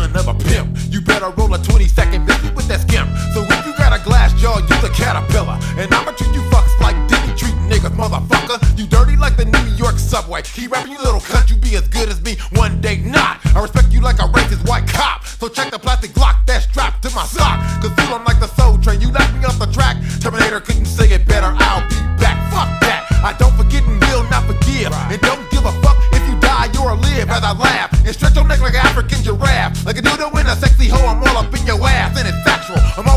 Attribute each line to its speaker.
Speaker 1: son of a pimp. You better roll a 20-second biscuit with that skimp. So if you got a glass jaw, you the caterpillar. And I'ma treat you fucks like Diddy treat niggas, motherfucker. You dirty like the New York subway. Keep rapping, you little cunt, you be as good as me, one day not. I respect you like a racist white cop. So check the plastic Glock that's strapped to my sock. Cause you don't like the Soul Train, you knocked me off the track. Terminator couldn't say it better, I'll be back. Fuck that, I don't forget and will not forgive. And don't give a fuck if you die or live. As I laugh and stretch your neck like an African giraffe. Like a noodle in a sexy hoe, I'm all up in your ass. And it's factual, I'm